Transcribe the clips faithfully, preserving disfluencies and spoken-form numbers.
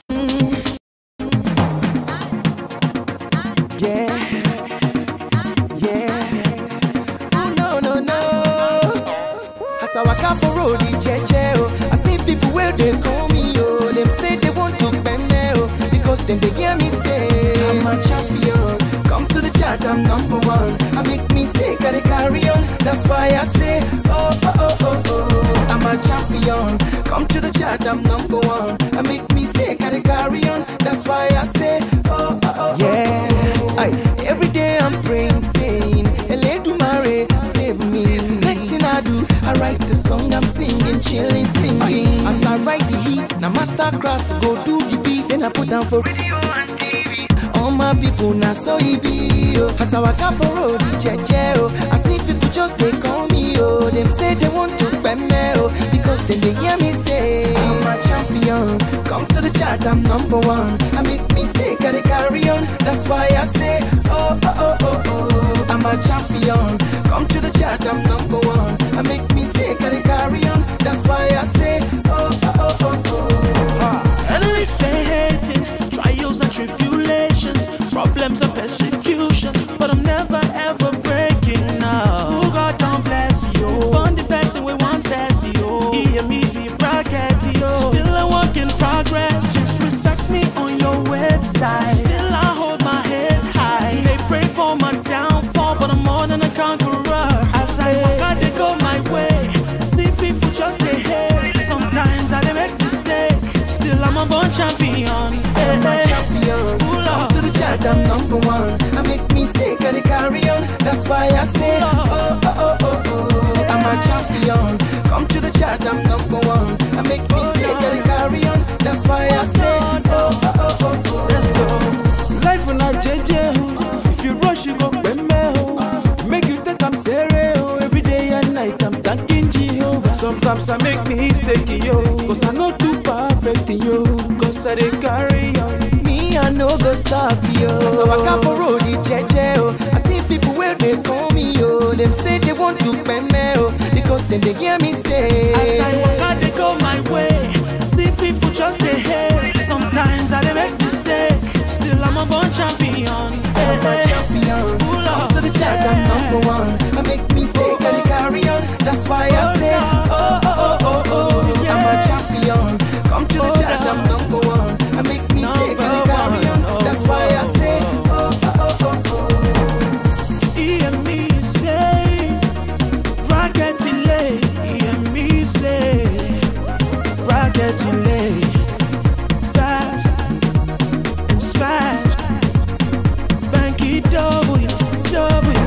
Yeah, yeah. Oh no no no. As I walk out for road in Jeje, oh, I see people where they call me, oh. Them say they want to bend me, oh, because then they hear me say I'm a champion. Come to the chat, I'm number one. I make mistake, I carry on. That's why I say oh oh oh oh oh. I'm a champion. Come to the chat, I'm number one. I make mistake, I carry on. That's why I say oh oh oh. Yeah. Aye. Every day I'm praying, saying, Eledumare, save me. Next thing I do, I write the song, I'm singing, chilling, singing. Aye. As I write the hits, now mastercraft go do the beat, then I put down for radio and T V. All my people now so it be, oh. As I walk out for road in Jeje, oh, I see people just they call me, oh. Them say they want to bend me, oh, because then they hear me say I'm a champion. Come to the chat, I'm number one. I make mistake, I carry on. That's why I say oh oh oh oh oh. I'm a champion. Come to the chat, I'm number one. I make mistake, I carry on. That's why I say oh oh oh oh oh. uh, Enemies stay hating, trials and tribulations, problems and persecution, but I'm never ever breaking now. Who God don't bless you? Fund the person we want test you. E M easy bracket you. Still a work in progress. Just respect me on your website. Still I hold my head high. They pray for my downfall, but I'm more than a conqueror. As I walk out, they go my way. See people just they hate. Sometimes I they make mistakes. Still I'm a born champion. I'm a champion. Come to the chat, I'm number one. I make mistake, I carry on. That's why I say oh oh oh oh oh. I'm a champion. Come to the chat, I'm number one. I make mistake, I carry on. That's why I say oh oh oh oh oh. Let's go. Life on a J J. If you rush, you go bend me. Make you think I'm serious. Every day and night I'm thanking Jehovah. Sometimes I make mistake, yo, cause I not too perfect, yo, cause I dey carry on. Me, I no go stop, yo. As I walk out for road in Jeje, oh, I see people where they call me, yo. Them say they want to bend me, oh, because then they hear me say as I walk out, they go my way. See people just they hate. Sometimes I they make mistakes. Still I'm a born champion. I'm a champion. Come to the chat, I'm number one. I make mistake, I carry on. That's why I say oh oh oh oh oh. I'm a champion. Come to the chat, I'm number one. I make mistake, I carry on. That's why I say oh oh oh oh oh. E M me say, bracket delay. E M me say, bracket delay. Fast and smash. Banky W, W.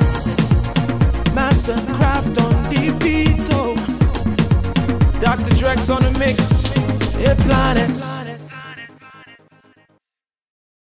Mastercraft on the beat, oh. Doctor Drex on the mix. A planet.